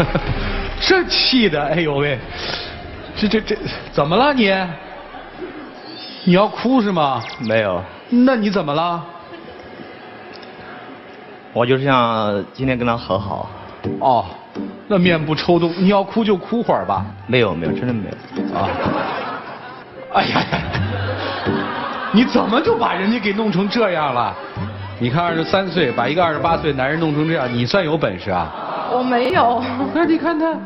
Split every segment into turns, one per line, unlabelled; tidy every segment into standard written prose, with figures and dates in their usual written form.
这气的，哎呦喂，这怎么了你？你要哭是吗？
没有。
那你怎么了？
我就是想今天跟他和好。
哦，那面部抽动，你要哭就哭会儿吧。
没有，真的没有。啊。
哎呀，你怎么就把人家给弄成这样了？你看23岁把一个28岁男人弄成这样，你算有本事啊？
我没有。
那你看他，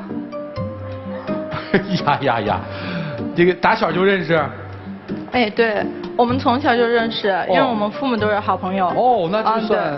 呀，这个打小就认识？
哎，对，我们从小就认识，因为我们父母都是好朋友。
哦，那就算，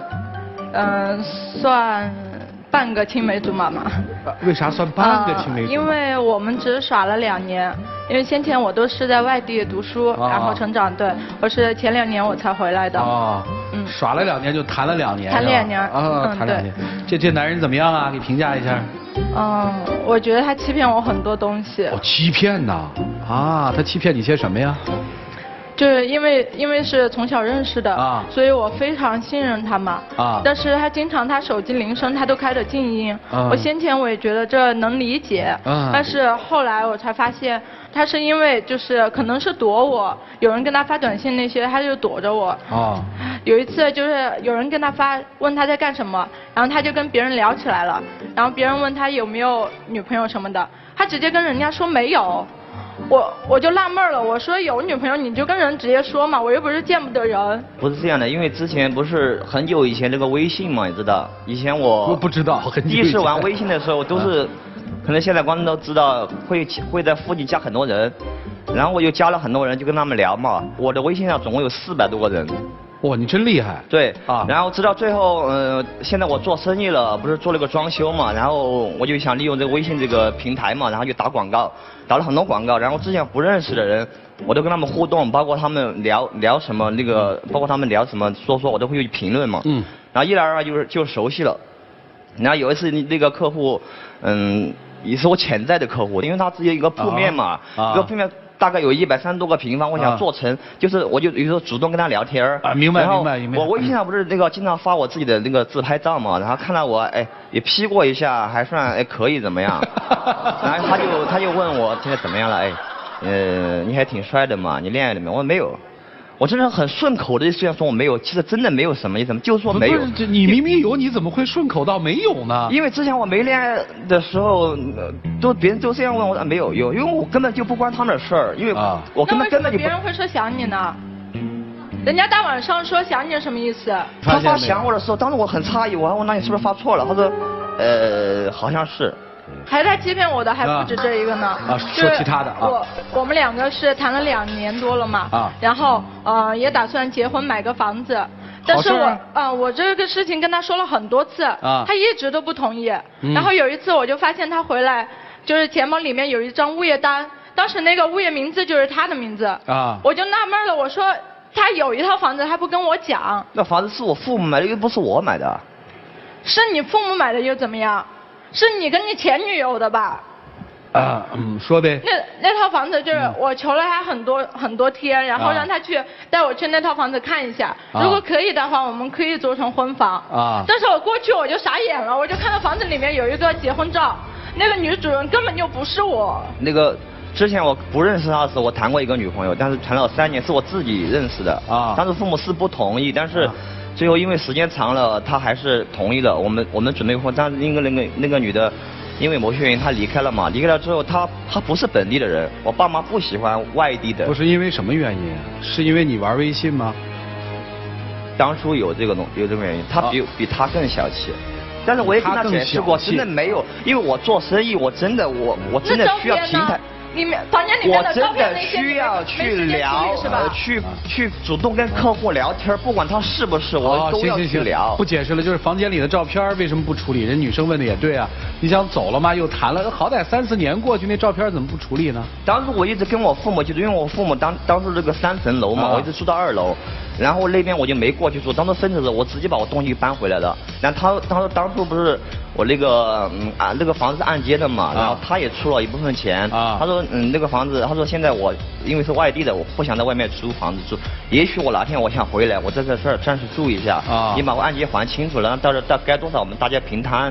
算半个青梅竹马嘛。
为啥算半个青梅竹马？
因为我们只耍了2年，因为先前我都是在外地读书，然后成长。对，我是前2年我才回来的。
哦，耍了2年就谈了2年。
谈2年。
谈2年。这男人怎么样啊？给评价一下。
我觉得他欺骗我很多东西。
哦，欺骗呐？啊，他欺骗你些什么呀？
就是因为是从小认识的，所以我非常信任他嘛。但是他经常他手机铃声他都开着静音。我先前我也觉得这能理解。但是后来我才发现，他是因为就是可能是躲我，有人跟他发短信那些，他就躲着我。有一次就是有人跟他发问他在干什么，然后他就跟别人聊起来了，然后别人问他有没有女朋友什么的，他直接跟人家说没有。我就纳闷了，我说有女朋友你就跟人直接说嘛，我又不是见不得人。
不是这样的，因为之前不是很久以前这个微信嘛，你知道？以前我
不知道，很久以前。
第一次玩微信的时候都是，可能现在观众都知道会在附近加很多人，然后我就加了很多人，就跟他们聊嘛。我的微信上总共有400多个人。
哇，你真厉害！
对然后直到最后，现在我做生意了，不是做了个装修嘛，然后我就想利用这个微信这个平台嘛，然后就打广告，打了很多广告，然后之前不认识的人，我都跟他们互动，包括他们聊什么那个，包括他们聊什么说，我都会去评论嘛。然后一来二去就熟悉了。然后有一次那个客户，也是我潜在的客户，因为他只有一个铺面嘛，一个铺面。大概有130多个平方，我想做成，就是我就有时候主动跟他聊天
明白。
我微信上不是那个经常发我自己的那个自拍照嘛，然后看到我也 P 过一下，还算可以怎么样？然后他就问我现在怎么样了？你还挺帅的嘛，你恋爱了没有？我说没有。我真的很顺口的，虽然说我没有，其实真的没有什么意思，就是说没有。
你明明有，你怎么会顺口到没有呢？
因为之前我没恋爱的时候，别人都这样问我，没有，因为我根本就不关他们的事儿，因为我根本就不。
那为什么别人会说想你呢？人家大晚上说想你什么意思？
他发想我的时候，当时我很诧异，我还问那你是不是发错了？他说，好像是。
还在欺骗我的还不止这一个呢。
说其他的
我们2个是谈了2年多了嘛。然后也打算结婚买个房子，但是我这个事情跟他说了很多次，他一直都不同意。然后有一次我就发现他回来，就是钱包里面有一张物业单，当时那个物业名字就是他的名字。我就纳闷了，我说他有一套房子还不跟我讲。
那房子是我父母买的，又不是我买的。
是你父母买的又怎么样？是你跟你前女友的吧？
说呗。
那套房子就是我求了他很多天，然后让他带我去那套房子看一下，如果可以的话，我们可以做成婚房。但是我过去我就傻眼了，我就看到房子里面有一个结婚照，那个女主人根本就不是我。
那个之前我不认识他的时候，我谈过一个女朋友，但是谈了3年，是我自己认识的。当时父母是不同意，但是。最后因为时间长了，他还是同意了。我们准备婚，但是因为那个女的，因为某些原因她离开了嘛。离开了之后，她不是本地的人，我爸妈不喜欢外地的。
不是因为什么原因？是因为你玩微信吗？
当初有这个原因，他比他更小气。但是我也跟他解释过，真的没有，因为我做生意，我真的需要平台。
房间里面的照片
我真的需要去聊，去主动跟客户聊天，不管他是不是，我都要去聊。
不解释了，就是房间里的照片为什么不处理？人女生问的也对啊，你想走了吗？又谈了，好歹3、4年过去，那照片怎么不处理呢？
当时我一直跟我父母，就是因为我父母当时这个3层楼嘛，我一直住到2楼，然后那边我就没过去住。当时分手的时候，我直接把我东西搬回来了。然后当初不是我那个房子是按揭的嘛，然后他也出了一部分钱。他说那个房子，他说现在我因为是外地的，我不想在外面租房子住。也许我哪天我想回来，我在这儿暂时住一下。你把我按揭还清楚了，到该多少我们大家平摊。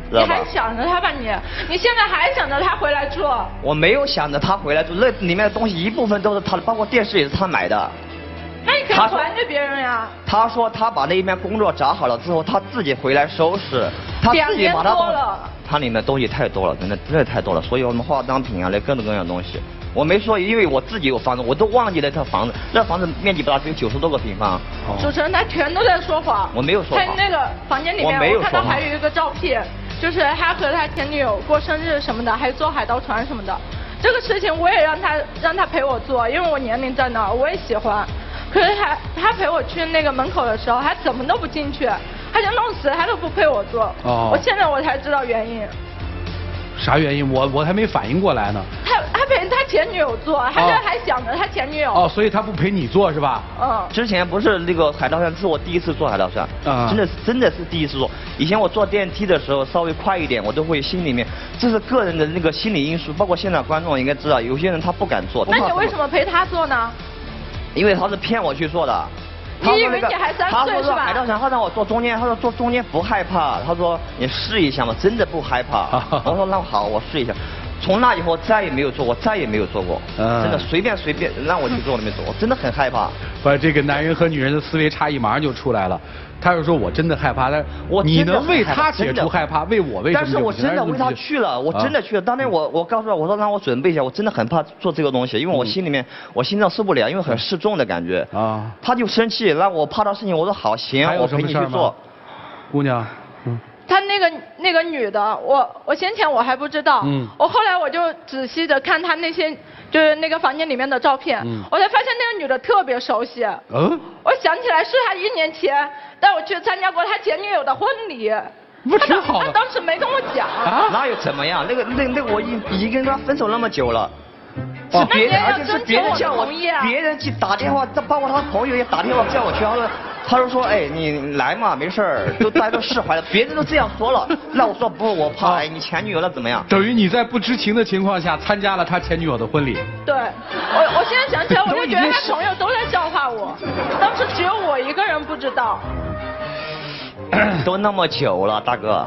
知道吧？
你还想着他吧你现在还想着他回来住？
我没有想着他回来住，那里面的东西一部分都是他的，包括电视也是他买的。
那你可以还给别人呀。
他说他把那一边工作找好了之后，他自己回来收拾，他自己把他里面东西太多了，真的太多了，所以我们化妆品啊，那各种各样的东西。我没说，因为我自己有房子，我都忘记了这房子，那房子面积不大，只有90多个平方。
主持人他全都在说谎。
我没有说谎。
他那个房间里面，我看到还有一个照片，就是他和他前女友过生日什么的，还坐海盗船什么的。这个事情我也让他陪我做，因为我年龄在那儿，我也喜欢。可是他陪我去那个门口的时候，他怎么都不进去，他就弄死他都不陪我做。我现在我才知道原因。
啥原因？我还没反应过来呢。
他陪他前女友做，还想着他前女友。
哦，所以他不陪你做是吧？
之前不是那个海盗船，是我第一次坐海盗船，真的是第一次坐。以前我坐电梯的时候稍微快一点，我都会心里面，这是个人的那个心理因素。包括现在观众应该知道，有些人他不敢坐。
那你为什么陪他坐呢？
因为他是骗我去做的。
你以为你还3岁是吧？
海盗船，他让我坐中间，他说坐中间不害怕，他说你试一下嘛，真的不害怕。我说那好，我试一下。从那以后再也没有做过，再也没有做过。真的随便让我去做都没做过，真的很害怕。
不，这个男人和女人的思维差异马上就出来了。他就说我真的害怕，但你能为他解除害怕，为我为什么？
但是我真的为他去了，我真的去了。当天我告诉他，我说让我准备一下，我真的很怕做这个东西，因为我心里面我心脏受不了，因为很示众的感觉。他就生气，让我怕到事情，我说好行，我陪你去做。
姑娘。
他那个女的，我先前我还不知道，我后来我就仔细的看他那些就是那个房间里面的照片，我才发现那个女的特别熟悉。我想起来是他1年前带我去参加过他前女友的婚礼。
不挺好的？
他当时没跟我讲。
那又怎么样？那个我已经跟他分手那么久了。是别人，而且是别人叫我，别人去打电话，包括他朋友也打电话叫我去，他就说，哎，你来嘛，没事儿，大家都释怀了，别人都这样说了，那我说不，我怕，哎，你前女友了怎么样？
等于你在不知情的情况下参加了他前女友的婚礼。
对，我现在想起来，我就觉得他朋友都在笑话我，当时只有我一个人不知道。
都那么久了，大哥，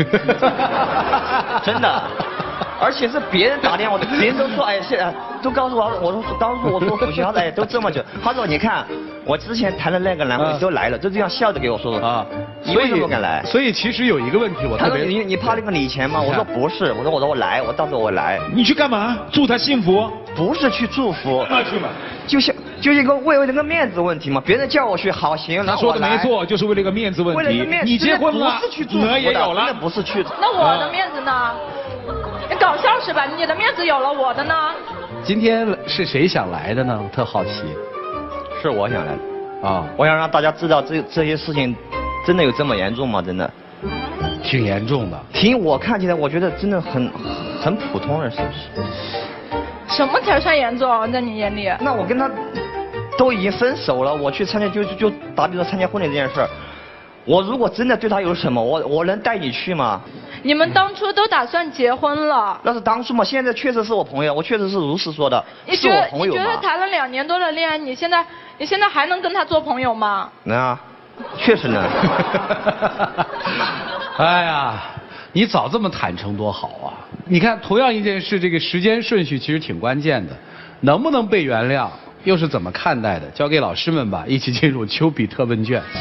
真的。而且是别人打电话，别人都说，哎，都告诉我，我说当时我说不行，哎，都这么久。他说你看，我之前谈的那个男朋友都来了，就这样笑着给我说的。你为什么不敢来？
所以其实有一个问题，
他说你怕那个礼钱吗？我说不是，我说我来，我到时候我来。
你去干嘛？祝他幸福？
不是去祝福。
那去吧。
就一个为了个面子问题嘛，别人叫我去，好行，
他说的没错，就是为了个面子问题。
为了个面子，
你结婚了，
不是去祝福的，
也有了，
真的不是去。
那我的面子呢？你搞笑是吧？你的面子有了，我的呢？
今天是谁想来的呢？特好奇。
是我想来的。我想让大家知道这些事情真的有这么严重吗？真的。
挺严重的。
凭我看起来，我觉得真的很普通了，是不是？
什么才算严重？在你眼里？
那我跟他都已经分手了，我去参加就打比说参加婚礼这件事儿，我如果真的对他有什么，我能带你去吗？
你们当初都打算结婚了？
那是当初嘛，现在确实是我朋友，我确实是如实说的，是我朋友嘛。
你觉得谈了2年多的恋爱，你现在还能跟他做朋友吗？
能啊，确实能。
哎呀，你早这么坦诚多好啊！你看，同样一件事，这个时间顺序其实挺关键的，能不能被原谅，又是怎么看待的？交给老师们吧，一起进入丘比特问卷。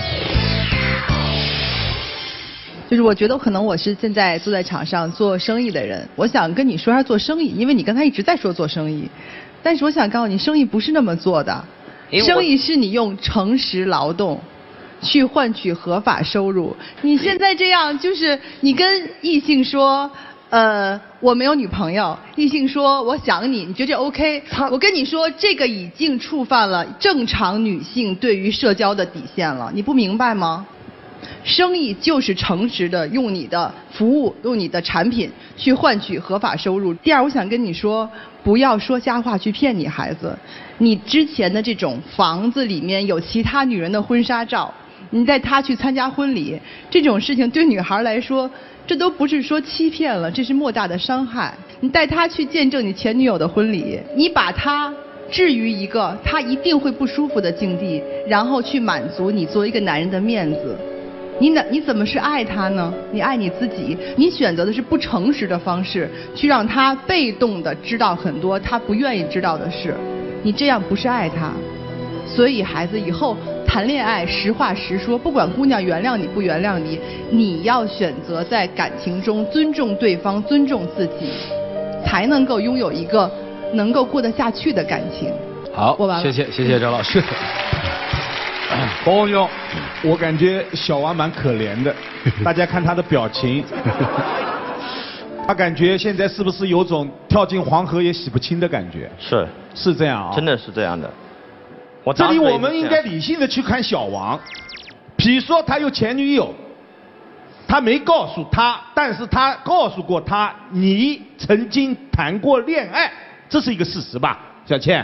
就是我觉得可能我是现在坐在场上做生意的人，我想跟你说一下做生意，因为你刚才一直在说做生意，但是我想告诉你，生意不是那么做的，生意是你用诚实劳动去换取合法收入。你现在这样，就是你跟异性说，我没有女朋友，异性说我想你，你觉得这 OK？ 我跟你说，这个已经触犯了正常女性对于社交的底线了，你不明白吗？生意就是诚实的用你的服务、用你的产品去换取合法收入。第二，我想跟你说，不要说瞎话去骗你孩子。你之前的这种房子里面有其他女人的婚纱照，你带她去参加婚礼，这种事情对女孩来说，这都不是说欺骗了，这是莫大的伤害。你带她去见证你前女友的婚礼，你把她置于一个她一定会不舒服的境地，然后去满足你作为一个男人的面子。 你怎么是爱他呢？你爱你自己，你选择的是不诚实的方式，去让他被动的知道很多他不愿意知道的事，你这样不是爱他。所以孩子以后谈恋爱实话实说，不管姑娘原谅你不原谅你，你要选择在感情中尊重对方，尊重自己，才能够拥有一个能够过得下去的感情。
好，谢谢张老师。黄宏兄，
我感觉小王蛮可怜的，大家看他的表情，他感觉现在是不是有种跳进黄河也洗不清的感觉？是这样啊，
真的是这样的。
这里我们应该理性的去看小王，比如说他有前女友，他没告诉他，但是他告诉过他你曾经谈过恋爱，这是一个事实吧，小倩？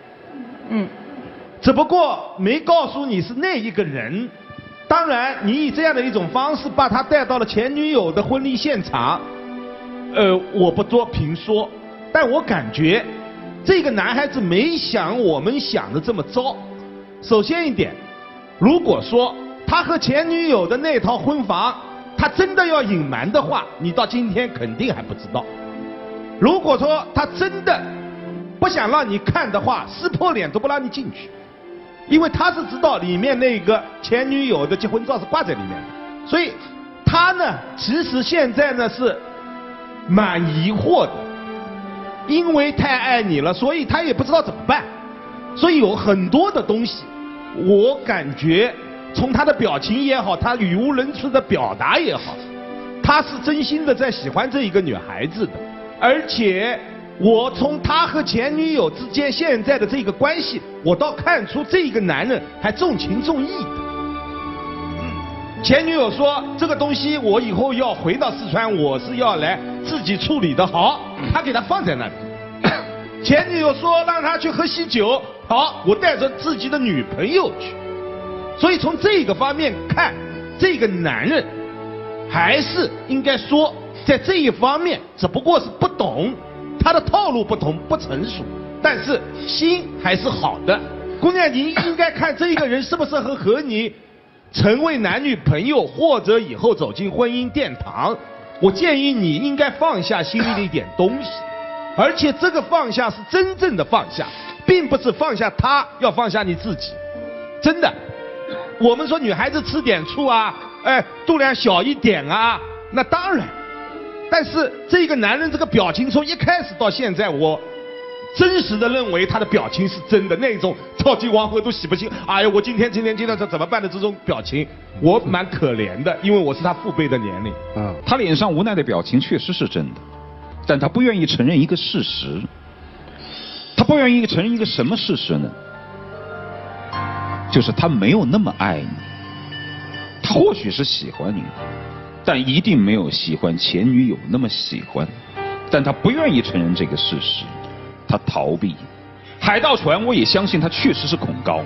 只不过没告诉你是那一个人。当然，你以这样的一种方式把他带到了前女友的婚礼现场，我不做评说，但我感觉这个男孩子没想我们想的这么糟。首先一点，如果说他和前女友的那套婚房，他真的要隐瞒的话，你到今天肯定还不知道。如果说他真的不想让你看的话，撕破脸都不让你进去。因为他是知道里面那个前女友的结婚照是挂在里面的，所以他呢，其实现在呢是蛮疑惑的，因为太爱你了，所以他也不知道怎么办，所以有很多的东西，我感觉从他的表情也好，他语无伦次的表达也好，他是真心的在喜欢这一个女孩子的，而且我从他和前女友之间现在的这个关系，我倒看出这个男人还重情重义的。前女友说这个东西我以后要回到四川，我是要来自己处理的，好，他给他放在那里。前女友说让他去喝喜酒，好，我带着自己的女朋友去。所以从这个方面看，这个男人还是应该说在这一方面只不过是不懂。他的套路不同，不成熟，但是心还是好的。姑娘，你应该看这一个人适不适合和你成为男女朋友，或者以后走进婚姻殿堂。我建议你应该放下心里的一点东西，而且这个放下是真正的放下，并不是放下他，要放下你自己。真的，我们说女孩子吃点醋啊，度量小一点啊，那当然。但是这个男人这个表情从一开始到现在，我真实的认为他的表情是真的，那种跳进黄河都洗不清，哎呀，我今天这怎么办的这种表情，我蛮可怜的，因为我是他父辈的年龄。
他脸上无奈的表情确实是真的，但他不愿意承认一个事实。他不愿意承认一个什么事实呢？就是他没有那么爱你。他或许是喜欢你，但一定没有喜欢前女友那么喜欢，但他不愿意承认这个事实，他逃避。海盗船我也相信他确实是恐高，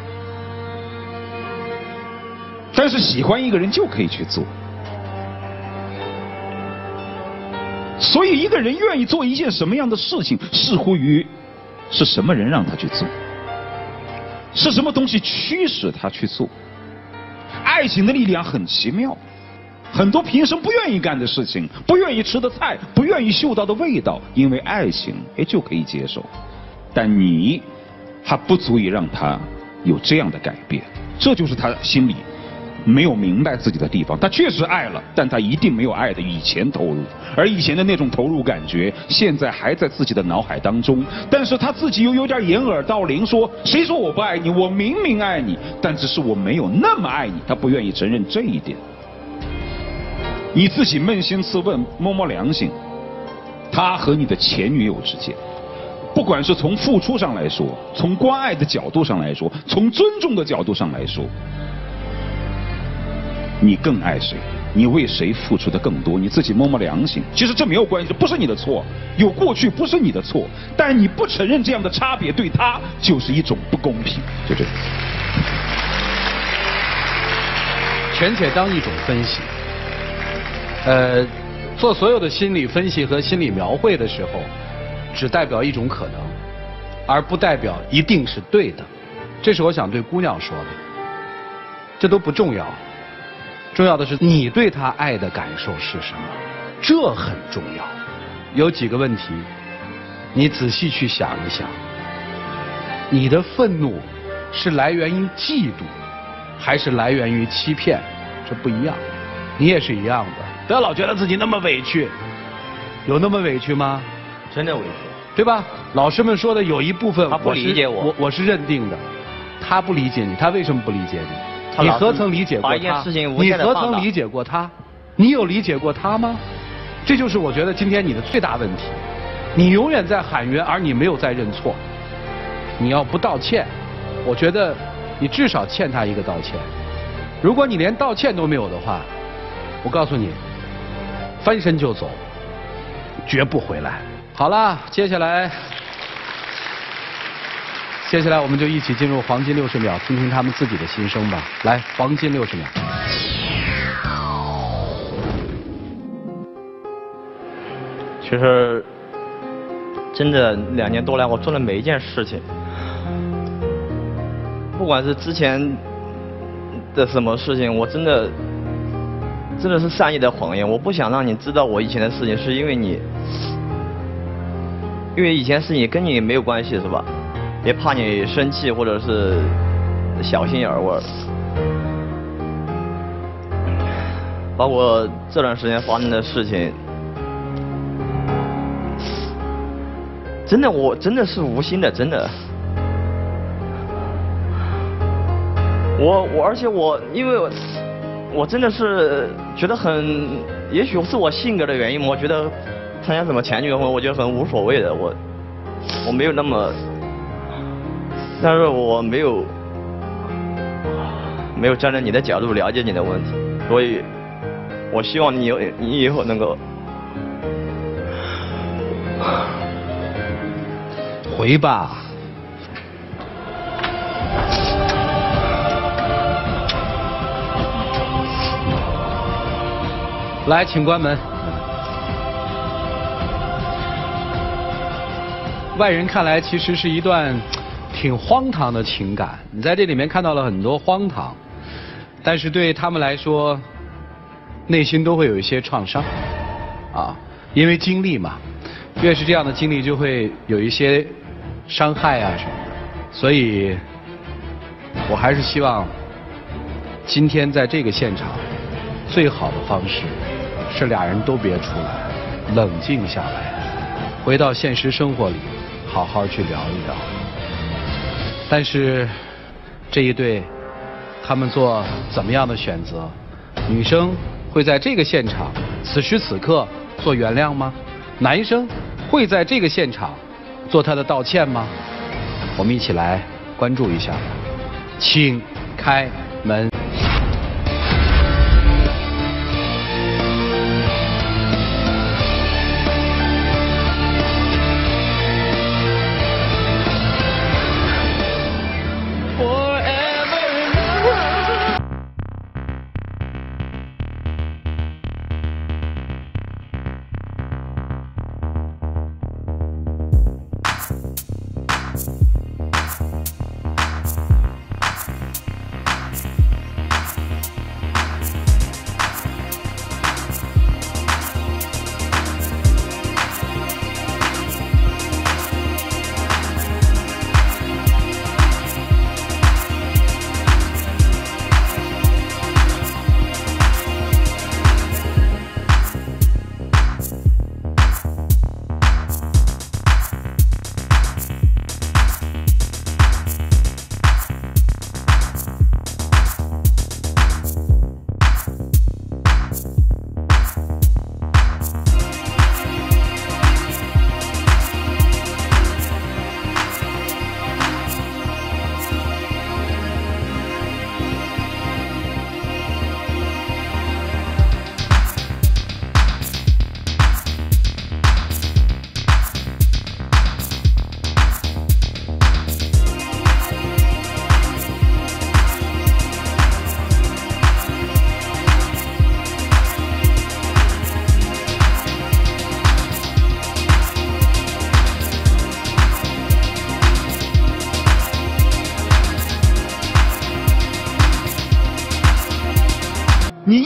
但是喜欢一个人就可以去做。所以一个人愿意做一件什么样的事情，视乎于是什么人让他去做，是什么东西驱使他去做。爱情的力量很奇妙，很多平生不愿意干的事情，不愿意吃的菜，不愿意嗅到的味道，因为爱情就可以接受，但你还不足以让他有这样的改变。这就是他心里没有明白自己的地方。他确实爱了，但他一定没有爱的以前投入，而以前的那种投入感觉现在还在自己的脑海当中，但是他自己又有点掩耳盗铃，说谁说我不爱你，我明明爱你，但只是我没有那么爱你。他不愿意承认这一点。你自己扪心自问，摸摸良心，他和你的前女友之间，不管是从付出上来说，从关爱的角度上来说，从尊重的角度上来说，你更爱谁？你为谁付出的更多？你自己摸摸良心。其实这没有关系，不是你的错，有过去不是你的错，但你不承认这样的差别，对他就是一种不公平。就这样。
权且当一种分析。做所有的心理分析和心理描绘的时候，只代表一种可能，而不代表一定是对的。这是我想对姑娘说的，这都不重要。 重要的是你对他爱的感受是什么，这很重要。有几个问题，你仔细去想一想。你的愤怒是来源于嫉妒，还是来源于欺骗？这不一样。你也是一样的，不要老觉得自己那么委屈，有那么委屈吗？
真的委屈，
对吧？老师们说的有一部分
他不理解
我是认定的，他不理解你，他为什么不理解你？你何曾理解过他？你何曾理解过他？你有理解过他吗？这就是我觉得今天你的最大问题，你永远在喊冤，而你没有在认错。你要不道歉，我觉得你至少欠他一个道歉。如果你连道歉都没有的话，我告诉你，翻身就走，绝不回来。好了，接下来我们就一起进入黄金60秒，听听他们自己的心声吧。来，黄金60秒。
其实，真的2年多来，我做的每一件事情，不管是之前的什么事情，我真的是善意的谎言。我不想让你知道我以前的事情，是因为以前事情跟你没有关系，是吧？也怕你生气或者是小心眼儿味儿。包括这段时间发生的事情。真的，我真的是无心的，真的。而且因为我真的是觉得也许是我性格的原因，我觉得参加什么前女友婚，我觉得很无所谓的，我没有那么，但是我没有站在你的角度了解你的问题，所以我希望你以后能够。
回吧，来，请关门。外人看来，其实是一段挺荒唐的情感。你在这里面看到了很多荒唐，但是对他们来说，内心都会有一些创伤，啊，因为经历嘛，越是这样的经历，就会有一些伤害啊什么的，所以我还是希望今天在这个现场，最好的方式是俩人都别出来，冷静下来，回到现实生活里，好好去聊一聊。但是这一对，他们做怎么样的选择？女生会在这个现场此时此刻做原谅吗？男生会在这个现场做他的道歉吗？我们一起来关注一下吧。请开门。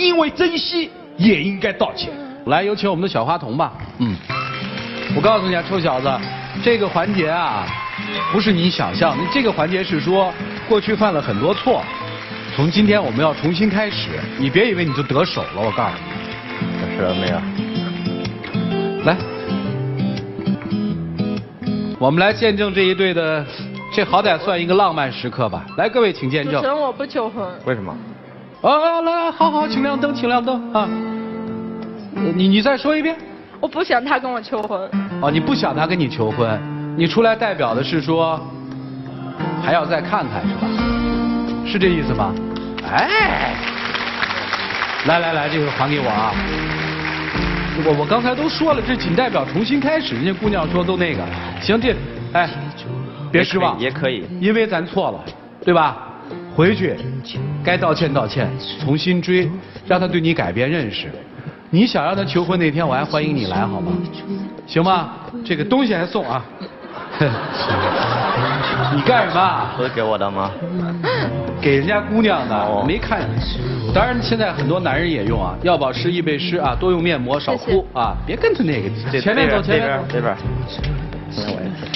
因为珍惜也应该道歉。
来，有请我们的小花童吧。我告诉你啊，臭小子，这个环节啊，不是你想象的，这个环节是说过去犯了很多错，从今天我们要重新开始，你别以为你就得手了，我告诉你。
是了没有？
来，我们来见证这一对的，这好歹算一个浪漫时刻吧。来，各位请见证。
主持人，我不求婚。
为什么？
来，好，请亮灯，请亮灯啊！你再说一遍。
我不想他跟我求婚。
哦，你不想他跟你求婚，你出来代表的是说还要再看看是吧？是这意思吗？哎，来，这个还给我啊！我刚才都说了，这仅代表重新开始。人家姑娘说都那个，行，别失望，
也可以，
因为咱错了，对吧？回去该道歉道歉，重新追，让他对你改变认识。你想让他求婚那天，我还欢迎你来，好吗？行吗？这个东西还送啊！你干什么？
不是给我的吗？
给人家姑娘的，没看。当然，现在很多男人也用啊，要保湿易背湿啊，多用面膜，少哭啊，别跟着那个。前面走，前面走。
这边。